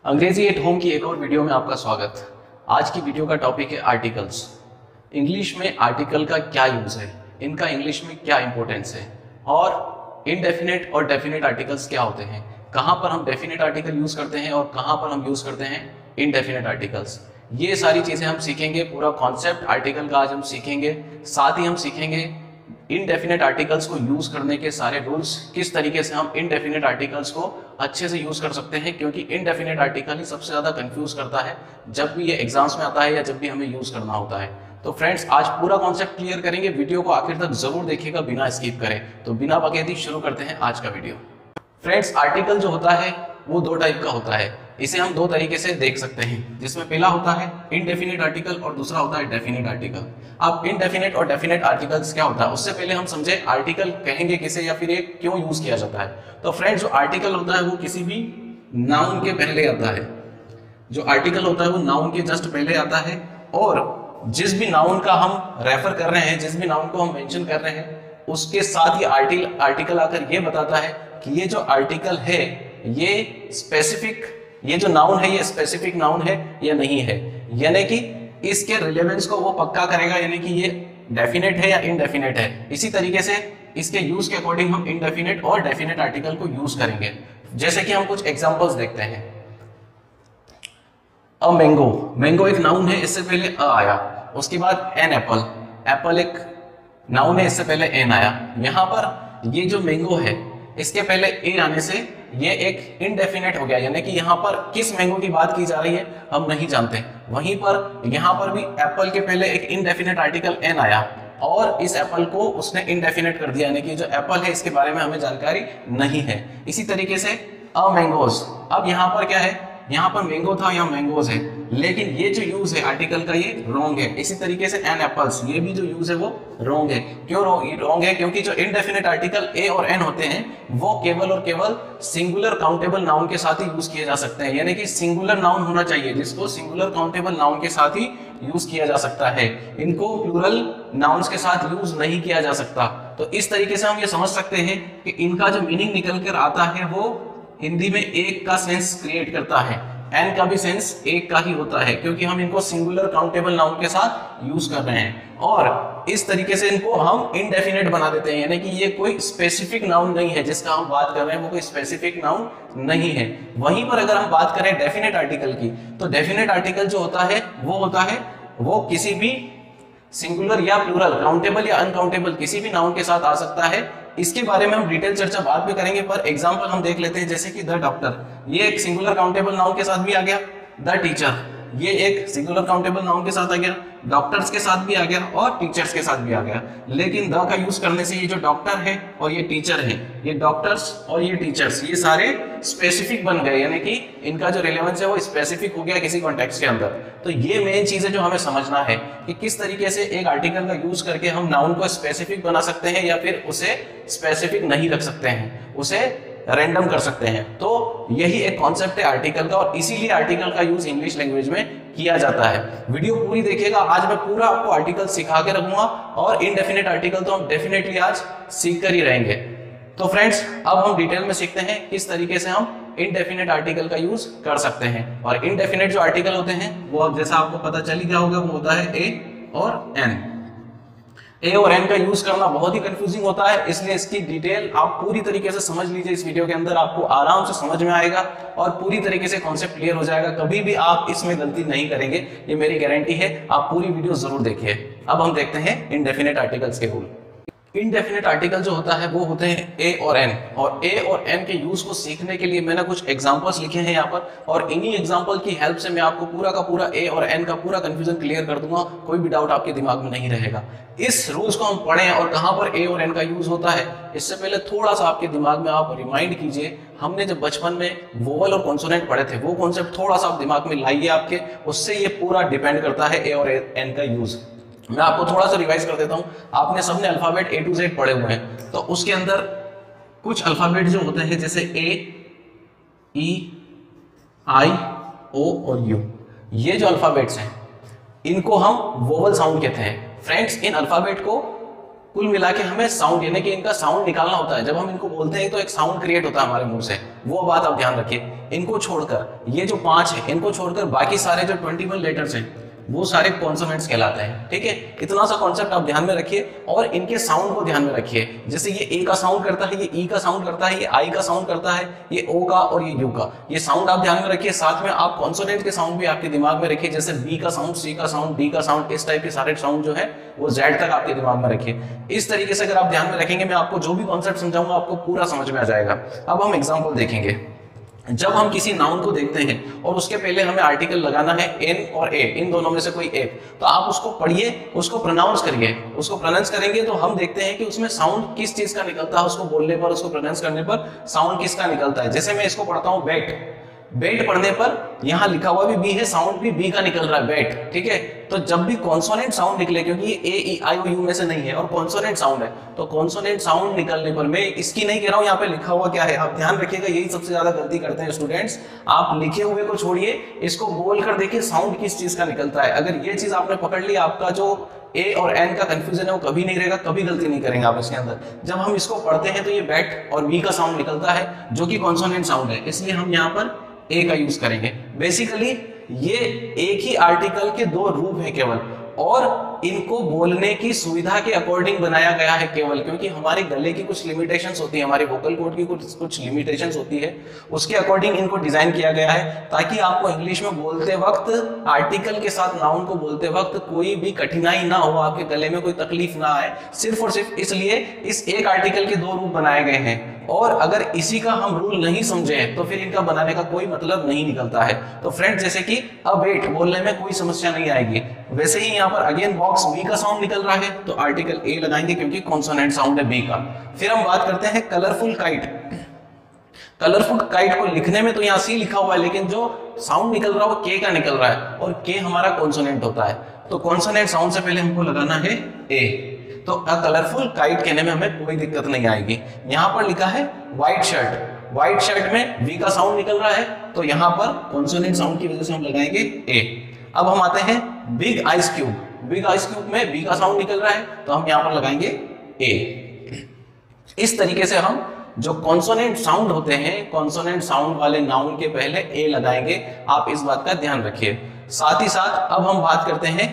अंग्रेजी at home की एक और वीडियो में आपका स्वागत। आज की वीडियो का टॉपिक है आर्टिकल्स। इंग्लिश में आर्टिकल का क्या यूज है, इनका इंग्लिश में क्या इंपॉर्टेंस है और इनडेफिनेट और डेफिनेट आर्टिकल्स क्या होते हैं, कहां पर हम डेफिनेट आर्टिकल यूज करते हैं और कहां पर हम यूज करते हैं इनडेफिनेट आर्टिकल्स। ये सारी चीजें हम सीखेंगे, पूरा कॉन्सेप्ट आर्टिकल का आज हम सीखेंगे। साथ ही हम सीखेंगे इनडेफिनेट आर्टिकल्स को यूज करने के सारे रूल्स, किस तरीके से हम इनडेफिनेट आर्टिकल्स को अच्छे से यूज कर सकते हैं, क्योंकि इनडेफिनेट आर्टिकल ही सबसे ज्यादा कंफ्यूज करता है जब भी ये एग्जाम्स में आता है या जब भी हमें यूज करना होता है। तो फ्रेंड्स, आज पूरा कॉन्सेप्ट क्लियर करेंगे, वीडियो को आखिर तक जरूर देखिएगा बिना स्किप करें। तो बिना बकैती शुरू करते हैं आज का वीडियो। फ्रेंड्स, आर्टिकल जो होता है वो दो टाइप का होता है। इसे हम दो तरीके से देख सकते हैं, जिसमें पहला होता है इनडेफिनेट आर्टिकल और दूसरा होता है डेफिनेट आर्टिकल। अब इनडेफिनेट और डेफिनेट आर्टिकल्स क्या होता है, उससे पहले हम समझे आर्टिकल कहेंगे किसे या फिर ये क्यों यूज किया जाता है। तो फ्रेंड्स, जो आर्टिकल होता है वो किसी भी नाउन के पहले आता है। जो आर्टिकल होता है वो नाउन के जस्ट पहले आता है, और जिस भी नाउन का हम रेफर कर रहे हैं, जिस भी नाउन को हम मेंशन कर रहे हैं, उसके साथ ही आर्टिकल आकर ये बताता है कि ये जो आर्टिकल है ये स्पेसिफिक, ये जो नाउन है ये स्पेसिफिक नाउन है या नहीं है, यानी कि इसके रिलेवेंस को वो पक्का करेगा, यानी कि ये डेफिनेट है या इनडेफिनेट है। इसी तरीके से इसके यूज के अकॉर्डिंग हम इनडेफिनेट और डेफिनेट आर्टिकल को यूज करेंगे। जैसे कि हम कुछ एग्जांपल्स देखते हैं। अ मैंगो, मैंगो एक नाउन है, इससे पहले अ आया। उसके बाद एन एप्पल, एप्पल एक नाउन है, इससे पहले एन आया। यहां पर ये जो मैंगो है इसके पहले ए आने से ये एक इनडेफिनेट हो गया, यानी कि यहाँ पर किस मैंगो की बात की जा रही है हम नहीं जानते। वहीं पर यहाँ पर भी एप्पल के पहले एक इनडेफिनेट आर्टिकल एन आया और इस एप्पल को उसने इनडेफिनेट कर दिया, यानी कि जो एप्पल है इसके बारे में हमें जानकारी नहीं है। इसी तरीके से अ मैंगोज, अब यहाँ पर क्या है, यहाँ पर मैंगो था, यहाँ मैंगोज है, लेकिन ये जो यूज है आर्टिकल का ये रॉन्ग है। इसी तरीके से एन एप्पल्स, ये भी जो यूज है वो रॉन्ग है। क्यों रॉन्ग है? क्योंकि जो इनडेफिनेट आर्टिकल ए और एन होते हैं वो केवल और केवल सिंगुलर काउंटेबल नाउन के साथ ही यूज किए जा सकते हैं, यानी कि सिंगुलर नाउन होना चाहिए जिसको सिंगुलर काउंटेबल नाउन के साथ ही यूज किया जा सकता है। इनको प्लूरल नाउन्स के साथ यूज नहीं किया जा सकता। तो इस तरीके से हम ये समझ सकते हैं कि इनका जो मीनिंग निकल कर आता है वो हिंदी में एक का सेंस क्रिएट करता है, एन का भी सेंस एक का ही होता है, क्योंकि हम इनको सिंगुलर काउंटेबल नाउन के साथ यूज कर रहे हैं। और इस तरीके से इनको हम इनडेफिनेट बना देते हैं, यानी कि ये कोई स्पेसिफिक नाउन नहीं है जिसका हम बात कर रहे हैं, वो कोई स्पेसिफिक नाउन नहीं है। वहीं पर अगर हम बात करें डेफिनेट आर्टिकल की, तो डेफिनेट आर्टिकल जो होता है वो किसी भी सिंगुलर या प्लूरल, काउंटेबल या अनकाउंटेबल किसी भी नाउन के साथ आ सकता है। इसके बारे में हम डिटेल चर्चा बाद में करेंगे, पर एग्जांपल हम देख लेते हैं। जैसे कि द डॉक्टर, ये एक सिंगुलर काउंटेबल नाउन के साथ भी आ गया। द टीचर, ये एक सिंगुलर काउंटेबल नाउन के साथ आ गया, डॉक्टर्स के साथ भी आ गया और टीचर्स के साथ भी आ गया। लेकिन द का यूज करने से ये जो डॉक्टर है और ये टीचर है, ये डॉक्टर्स और ये टीचर्स, ये सारे स्पेसिफिक बन गए, यानी कि इनका जो रिलेवेंस है वो स्पेसिफिक हो गया किसी कॉन्टेक्स्ट के अंदर। तो ये मेन चीज है जो हमें समझना है कि किस तरीके से एक आर्टिकल का यूज करके हम नाउन को स्पेसिफिक बना सकते हैं या फिर उसे स्पेसिफिक नहीं रख सकते हैं, उसे रैंडम कर सकते हैं। तो यही एक कॉन्सेप्ट है आर्टिकल का, और इसीलिए आर्टिकल का यूज इंग्लिश लैंग्वेज में किया जाता है। वीडियो पूरी देखिएगा, आज मैं पूरा आपको आर्टिकल सिखा के रखूंगा, और इनडेफिनेट आर्टिकल तो हम डेफिनेटली आज सीख कर ही रहेंगे। तो फ्रेंड्स, अब हम डिटेल में सीखते हैं किस तरीके से हम इनडेफिनेट आर्टिकल का यूज कर सकते हैं। और इनडेफिनेट जो आर्टिकल होते हैं वो जैसा आपको पता चल ही गया होगा, वो होता है ए और एन। ए और एन का यूज करना बहुत ही कंफ्यूजिंग होता है, इसलिए इसकी डिटेल आप पूरी तरीके से समझ लीजिए। इस वीडियो के अंदर आपको आराम से समझ में आएगा और पूरी तरीके से कॉन्सेप्ट क्लियर हो जाएगा। कभी भी आप इसमें गलती नहीं करेंगे, ये मेरी गारंटी है। आप पूरी वीडियो जरूर देखिए। अब हम देखते हैं इनडेफिनेट आर्टिकल्स के रूल। इनडेफिनेट आर्टिकल जो होता है वो होते हैं ए और एन, और ए और एन के यूज को सीखने के लिए मैंने कुछ एग्जांपल्स लिखे हैं यहाँ पर, और इन्हीं एग्जांपल की हेल्प से मैं आपको पूरा का पूरा ए और एन का पूरा कंफ्यूजन क्लियर कर दूंगा। कोई भी डाउट आपके दिमाग में नहीं रहेगा। इस रूल्स को हम पढ़ें और कहाँ पर ए और एन का यूज होता है, इससे पहले थोड़ा सा आपके दिमाग में आप रिमाइंड कीजिए। हमने जब बचपन में वोवल और कॉन्सोनेंट पढ़े थे, वो कॉन्सेप्ट थोड़ा सा आप दिमाग में लाइए आपके, उससे ये पूरा डिपेंड करता है ए और एन का यूज। मैं आपको थोड़ा सा रिवाइज कर देता हूं। आपने सबने अल्फाबेट ए टू जेड पढ़े हुए हैं, तो उसके अंदर कुछ अल्फाबेट जो होते हैं जैसे ए, ई, आई, ओ और यू, ये जो अल्फाबेट्स हैं इनको हम वोवल साउंड कहते हैं। फ्रेंड्स, इन अल्फाबेट को कुल मिला के हमें साउंड यानी कि इनका साउंड निकालना होता है। जब हम इनको बोलते हैं तो एक साउंड क्रिएट होता है हमारे मुंह से, वो बात आप ध्यान रखिए। इनको छोड़कर ये जो 5 है, इनको छोड़कर बाकी सारे जो 21 लेटर्स हैं वो सारे कॉन्सोनेंट्स कहलाते हैं। ठीक है, इतना सा कॉन्सेप्ट आप ध्यान में रखिए और इनके साउंड को ध्यान में रखिए। जैसे ये ए का साउंड करता है, ये ई का साउंड करता है, ये आई का साउंड करता है, ये ओ का और ये यू का, ये साउंड आप ध्यान में रखिए। साथ में आप कॉन्सोनेंट के साउंड भी आपके दिमाग में रखिए, जैसे बी का साउंड, सी का साउंड, डी का साउंड, इस टाइप के सारे साउंड जो है वो जेड तक आपके दिमाग में रखिए। इस तरीके से अगर आप ध्यान में रखेंगे, मैं आपको जो भी कॉन्सेप्ट समझाऊंगा आपको पूरा समझ में आ जाएगा। अब हम एग्जाम्पल देखेंगे। जब हम किसी नाउन को देखते हैं और उसके पहले हमें आर्टिकल लगाना है एन और ए, इन दोनों में से कोई एक, तो आप उसको पढ़िए, उसको प्रोनाउंस करिए। उसको प्रोनाउंस करेंगे तो हम देखते हैं कि उसमें साउंड किस चीज का निकलता है, उसको बोलने पर, उसको प्रोनाउंस करने पर साउंड किसका निकलता है। जैसे मैं इसको पढ़ता हूँ बैट, बेट पढ़ने पर यहाँ लिखा हुआ भी बी है, साउंड भी बी का निकल रहा है, बैट। ठीक है, तो जब भी कॉन्सोनेंट साउंड निकले, क्योंकि ये ए ई आई ओ यू में से नहीं है और कॉन्सोनेंट साउंड है, तो कॉन्सोनेंट साउंड निकलने पर, मैं इसकी नहीं कह रहा हूँ, यहाँ पे लिखा हुआ क्या है आप ध्यान रखिएगा। यही सबसे ज्यादा गलती करते हैं स्टूडेंट्स, आप लिखे हुए को छोड़िए, इसको बोल कर देखिए साउंड किस चीज का निकलता है। अगर ये चीज आपने पकड़ ली, आपका जो ए और एन का कंफ्यूजन है वो कभी नहीं रहेगा, कभी गलती नहीं करेंगे आप इसके अंदर। जब हम इसको पढ़ते हैं तो ये बैट और बी का साउंड निकलता है जो कि कॉन्सोनेंट साउंड है, इसलिए हम यहाँ पर ए का यूज करेंगे। बेसिकली ये एक ही आर्टिकल के 2 रूप है केवल, और इनको बोलने की सुविधा के अकॉर्डिंग बनाया गया है केवल, क्योंकि हमारे गले की कुछ लिमिटेशंस होती है, हमारे वोकल कॉर्ड की कुछ लिमिटेशंस होती है, उसके अकॉर्डिंग इनको डिजाइन किया गया है ताकि आपको इंग्लिश में बोलते वक्त, आर्टिकल के साथ नाउन को बोलते वक्त कोई भी कठिनाई ना हो, आपके गले में कोई तकलीफ ना आए। सिर्फ और सिर्फ इसलिए इस एक आर्टिकल के 2 रूप बनाए गए हैं, और अगर इसी का हम रूल नहीं समझे तो फिर इनका बनाने का कोई मतलब नहीं निकलता है। तो फ्रेंड्स, जैसे कि अवेट बोलने में कोई समस्या नहीं आएगी, वैसे ही यहाँ पर अगेन बॉक्स बी का साउंड निकल रहा है तो आर्टिकल ए लगाएंगे क्योंकि कॉन्सोनेंट साउंड है बी का। फिर हम बात करते हैं कलरफुल काइट। कलरफुल काइट को लिखने में तो यहाँ सी लिखा हुआ है, लेकिन जो साउंड निकल रहा है वो के का निकल रहा है, और के हमारा कॉन्सोनेंट होता है, तो कॉन्सोनेंट साउंड से पहले हमको लगाना है ए। तो कलरफुल काइट कहने में हमें कोई दिक्कत नहीं आएगी। यहाँ पर लिखा है व्हाइट शर्ट, व्हाइट शर्ट में वी का साउंड निकल रहा है, तो यहाँ पर कॉन्सोनेंट साउंड की वजह से हम लगाएंगे ए। अब हम आते हैं big ice cube, big ice cube में बी का साउंड निकल रहा है तो हम यहाँ पर लगाएंगे ए। इस तरीके से हम जो कॉन्सोनेंट साउंड होते हैं, कॉन्सोनेंट साउंड वाले नाउन के पहले ए लगाएंगे, आप इस बात का ध्यान रखिए। साथ ही साथ अब हम बात करते हैं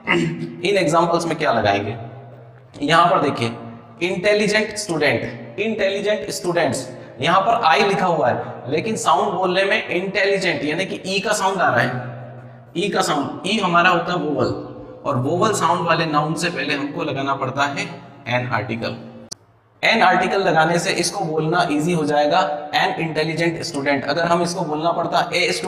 इन एग्जांपल्स में क्या लगाएंगे। यहां पर देखिए इंटेलिजेंट स्टूडेंट, इंटेलिजेंट स्टूडेंट्स, यहां पर आई लिखा हुआ है लेकिन साउंड बोलने में इंटेलिजेंट यानी कि ई का साउंड आ रहा है, ई का साउंड, ई हमारा होता है वोवल, और वोवल साउंड वाले नाउन से पहले हमको लगाना पड़ता है एन आर्टिकल। एन आर्टिकल लगाने से इसको बोलना इजी हो जाएगा, एन इंटेलिजेंट स्टूडेंट। अगर हम इसको बोलना पड़ता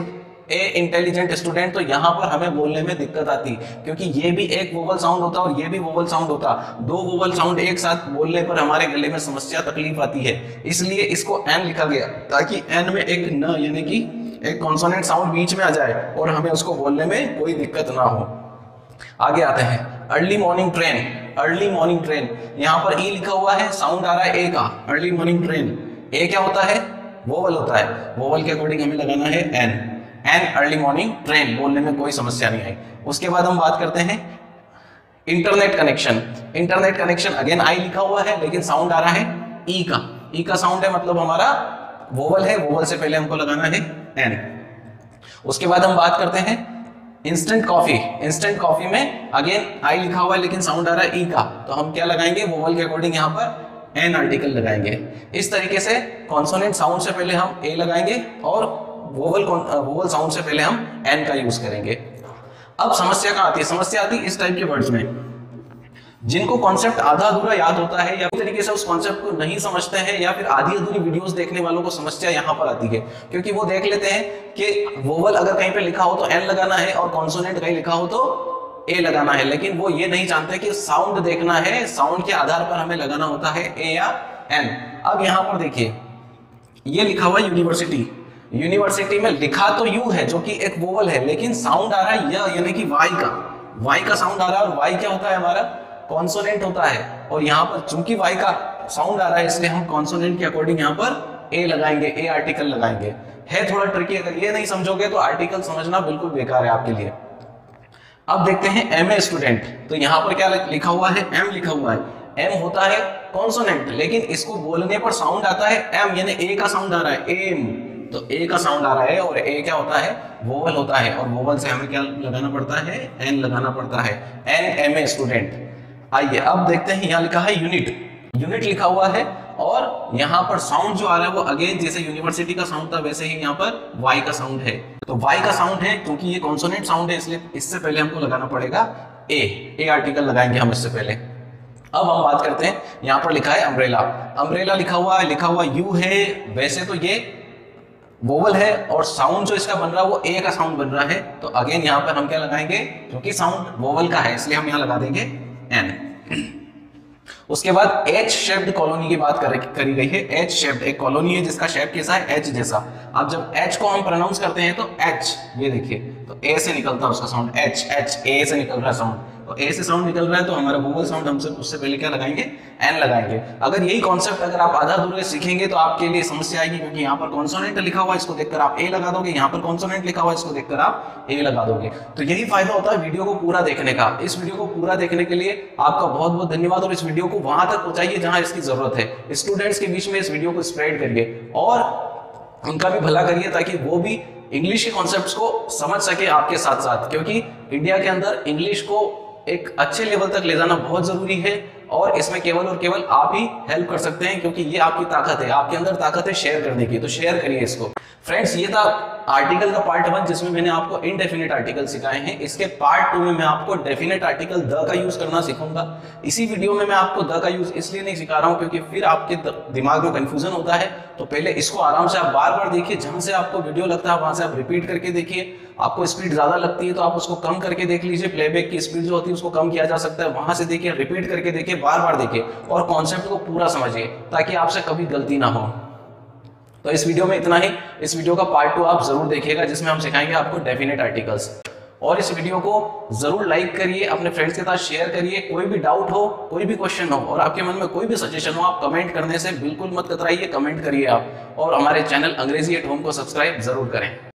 ए इंटेलिजेंट स्टूडेंट तो यहाँ पर हमें बोलने में दिक्कत आती, क्योंकि ये भी एक वोवल साउंड होता और ये भी वोवल साउंड होता, 2 वोवल साउंड एक साथ बोलने पर हमारे गले में समस्या तकलीफ आती है, इसलिए इसको एन लिखा गया ताकि एन में एक न यानी कि एक कॉन्सोनेंट साउंड बीच में आ जाए और हमें उसको बोलने में कोई दिक्कत ना हो। आगे आते हैं early morning train, early morning train, यहाँ पर ई लिखा हुआ है, साउंड आ रहा है ए का, अर्ली मॉर्निंग ट्रेन, ए क्या होता है, वोवल होता है, वोवल के अकॉर्डिंग हमें लगाना है an, an early morning train, बोलने में कोई समस्या नहीं आई। उसके बाद हम बात करते हैं internet connection, internet connection again I लिखा हुआ है लेकिन साउंड आ रहा है ई का, ई का साउंड है मतलब हमारा वोवल है, वोवल से पहले हमको लगाना है एन। उसके बाद हम बात करते हैं इंस्टेंट कॉफी, इंस्टेंट कॉफी में अगेन आई लिखा हुआ है लेकिन साउंड आ रहा है ई का, तो हम क्या लगाएंगे, वोवल के अकॉर्डिंग यहाँ पर एन आर्टिकल लगाएंगे। इस तरीके से कॉन्सोनेंट साउंड से पहले हम ए लगाएंगे और वोवल साउंड से पहले हम एन का यूज करेंगे। अब समस्या कहाँ आती है, समस्या आती है इस टाइप के वर्ड्स में जिनको कॉन्सेप्ट आधा अधूरा याद होता है या तरीके से उस कॉन्सेप्ट को नहीं समझते हैं, या फिर आधी अधूरी वीडियोस देखने वालों को समस्या यहाँ पर आती है, क्योंकि वो देख लेते हैं कि वोवल अगर कहीं पे लिखा हो तो एन लगाना है और कॉन्सोनेंट कहीं लिखा हो तो ए लगाना है, लेकिन वो ये नहीं जानते कि साउंड देखना है, साउंड के आधार पर हमें लगाना होता है ए या एन। अब यहाँ पर देखिए ये लिखा हुआ यूनिवर्सिटी, यूनिवर्सिटी में लिखा तो यू है जो कि एक वोवल है लेकिन साउंड आ रहा है य यानी कि वाई का, वाई का साउंड आ रहा है, और वाई क्या होता है हमारा कॉन्सोनेंट होता है, और यहाँ पर चूंकि वाई का साउंड आ रहा है इसलिए हम कॉन्सोनेंट के अकॉर्डिंग यहाँ पर ए लगाएंगे, ए आर्टिकल लगाएंगे। है थोड़ा ट्रिकी, अगर ये नहीं समझोगे तो आर्टिकल समझना बिल्कुल बेकार है आपके लिए। अब देखते हैं एम ए स्टूडेंट, तो यहाँ पर क्या लिखा हुआ है, एम लिखा हुआ है, एम होता है कॉन्सोनेंट, लेकिन इसको बोलने पर साउंड आता है एम, यानी ए का साउंड आ रहा है, एम, तो ए का साउंड आ रहा है और ए क्या होता है, वोवल होता है, और वोवल से हमें क्या लगाना पड़ता है, एन लगाना पड़ता है, एन एम ए स्टूडेंट। आइए अब देखते हैं, यहाँ लिखा है यूनिट, यूनिट लिखा हुआ है, और यहाँ पर साउंड जो आ रहा है वो अगेन जैसे यूनिवर्सिटी का साउंड था वैसे ही यहाँ पर वाई का साउंड है। तो वाई का साउंड है क्योंकि ये कॉन्सोनेंट साउंड है, इसलिए इससे पहले हमको लगाना पड़ेगा ए आर्टिकल लगाएंगे हम इससे पहले। अब हम बात करते हैं, यहाँ पर लिखा है अम्ब्रेला, अम्ब्रेला लिखा हुआ यू है, वैसे तो ये वोवल है और साउंड जो इसका बन रहा है वो ए का साउंड बन रहा है, तो अगेन यहाँ पर हम क्या लगाएंगे, क्योंकि साउंड वोवल का है इसलिए हम यहाँ लगा देंगे एन। उसके बाद एच शेप्ड कॉलोनी की बात करी गई है। एच शेप्ड एक कॉलोनी है जिसका शेप कैसा है, एच जैसा। अब जब एच को हम प्रोनाउंस करते हैं तो एच, ये देखिए, तो ए से निकलता है उसका साउंड, एच एच ए से निकल रहा है साउंड, तो ए से साउंड निकल रहा है तो हमारा वोवल साउंड हमसे उससे पहले क्या लगाएंगे, एन लगाएंगे। अगर यही कॉन्सेप्ट अगर आप आधा अधूरे सीखेंगे तो आपके लिए समस्या आएगी, क्योंकि यहाँ पर कॉन्सोनेंट लिखा हुआ है इसको देखकर आप ए लगा दोगे, यहाँ पर कॉन्सोनेंट लिखा हुआ है इसको देखकर आप ए लगा दोगे। तो यही फायदा होता है वीडियो को पूरा देखने का। इस वीडियो को पूरा देखने के लिए आपका बहुत बहुत धन्यवाद, और इस वीडियो को वहां तक पहुंचाइए जहां इसकी जरूरत है। स्टूडेंट्स के बीच में इस वीडियो को स्प्रेड करिए और उनका भी भला करिए ताकि वो भी इंग्लिश के कॉन्सेप्ट्स को समझ सके आपके साथ साथ, क्योंकि इंडिया के अंदर इंग्लिश को एक अच्छे लेवल तक ले जाना बहुत जरूरी है, और इसमें केवल और केवल आप ही हेल्प कर सकते हैं, क्योंकि ये आपकी ताकत है, आपके अंदर ताकत है शेयर करने की, तो शेयर करिए इसको। फ्रेंड्स, ये था आर्टिकल का पार्ट 1 जिसमें मैंने आपको इनडेफिनेट आर्टिकल सिखाए हैं। इसके पार्ट 2 में मैं आपको डेफिनेट आर्टिकल द का यूज करना सिखाऊंगा। इसी वीडियो में मैं आपको द का यूज इसलिए नहीं सिखा रहा हूं क्योंकि फिर आपके दिमाग में कंफ्यूजन होता है, तो पहले इसको आराम से आप बार बार देखिए, जहां से आपको वीडियो लगता है वहां से आप रिपीट करके देखिए। आपको स्पीड ज्यादा लगती है तो आप उसको कम करके देख लीजिए, प्लेबैक की स्पीड जो होती है उसको कम किया जा सकता है, वहां से देखिए, रिपीट करके देखिए, बार बार देखिए और कॉन्सेप्ट को पूरा समझिए ताकि आपसे कभी गलती ना हो। तो इस वीडियो में इतना ही। इस वीडियो का पार्ट 2 आप जरूर देखिएगा जिसमें हम सिखाएंगे आपको डेफिनेट आर्टिकल्स। और इस वीडियो को जरूर लाइक करिए, अपने फ्रेंड्स के साथ शेयर करिए। कोई भी डाउट हो, कोई भी क्वेश्चन हो और आपके मन में कोई भी सजेशन हो, आप कमेंट करने से बिल्कुल मत कतराइए, कमेंट करिए आप। और हमारे चैनल अंग्रेजी एट होम को सब्सक्राइब जरूर करें।